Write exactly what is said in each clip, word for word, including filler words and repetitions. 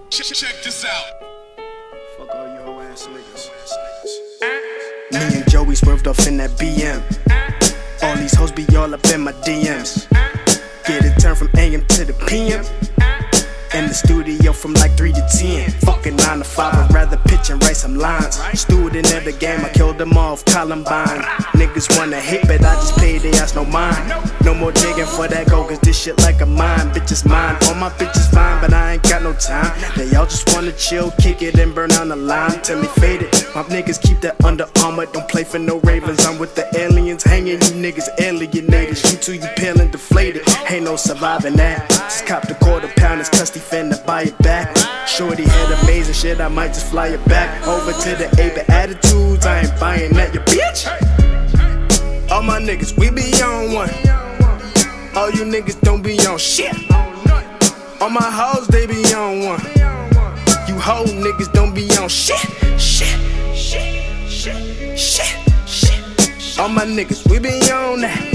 Check this out. Fuck all you hoe ass niggas. Me and Joey swerved off in that B M. All these hoes be all up in my D Ms. Get it turned from A M to the P M. In the studio from like three to ten. Fucking nine to five, I'd rather pitch and write some lines. Student of the game, I killed them off Columbine. Niggas wanna hit, but I just paid their ass no mind. No more digging for that gold, cause this shit like a mine. Bitches mine, all my bitches fine, but I ain't got no time. They all just wanna chill, kick it and burn on the line till they faded. My niggas keep that Under Armour, don't play for no Ravens. I'm with the aliens, hanging you niggas alienated. You two, you pale and deflated, ain't no surviving that. Just cop the quarter pounders, custy finna buy it back. Shorty had amazing shit, I might just fly it back. Over to the A, but attitudes, I ain't buying that, you bitch. All my niggas, we be on one. All you niggas don't be on shit. All my hoes, they be on one. You hoe niggas don't be on shit. Shit, shit, shit, shit, shit. All my niggas, we be on that.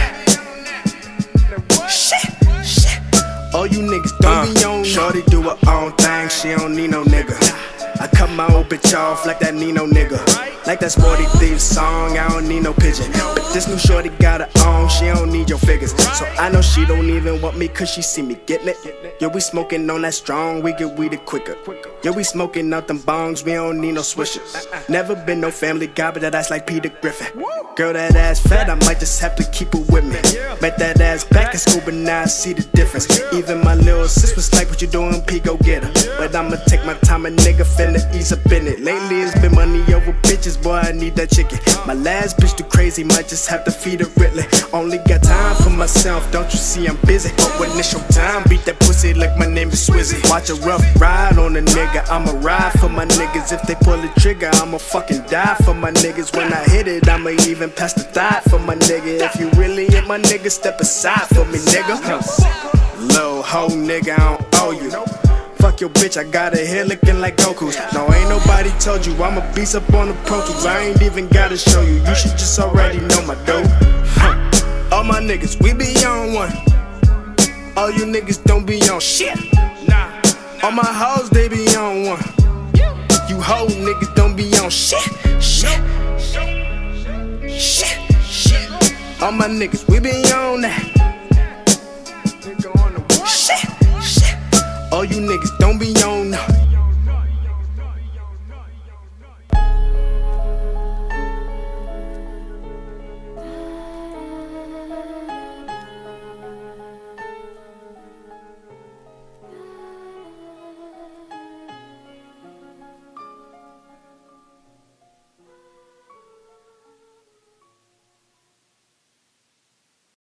Shit, shit. All you niggas don't uh, be on. Shorty do her own thing, she don't need no nigga. I cut my old bitch off like that Nino nigga. Like that Sporty Thief song, I don't need no pigeon. But this new shorty got her own, she don't need your figures. So I know she don't even want me cause she see me getting it. Yo, we smoking on that strong, we get weeded quicker. Yo, we smoking out them bongs, we don't need no swishers. Never been no family guy, but that ass like Peter Griffin. Girl, that ass fat, I might just have to keep it with me. Bet that ass back in school, but now I see the difference. Even my little sis was like, what you doing, P, go get her. But I'ma take my time, a nigga finna ease up in it. Lately it's been money over bitches, boy, I need that chicken. My last bitch too crazy, might just have to feed her Ridley. Only got time for myself, don't you see I'm busy. But when it's your time, beat that pussy like my name is Swizzy. Watch a rough ride on a nigga, I'ma ride for my niggas. If they pull the trigger, I'ma fucking die for my niggas. When I hit it, I'ma even pass the thigh for my nigga. If you really ain't my nigga, step aside for me, nigga. Little hoe nigga, I don't owe you. Fuck your bitch, I got her hair looking like Goku's. No, ain't nobody told you I'm a beast up on the Pro Tools. I ain't even gotta show you, you should just already know my dope. Huh. All my niggas, we be on one. All you niggas don't be on shit. All my hoes, they be on one. You hoe niggas don't be on shit. Shit. Shit. Shit. All my niggas, we be on that. Shit. Shit. All you niggas don't be on no.